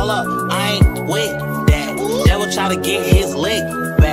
hold up, I ain't with that. Devil try to get his lick back.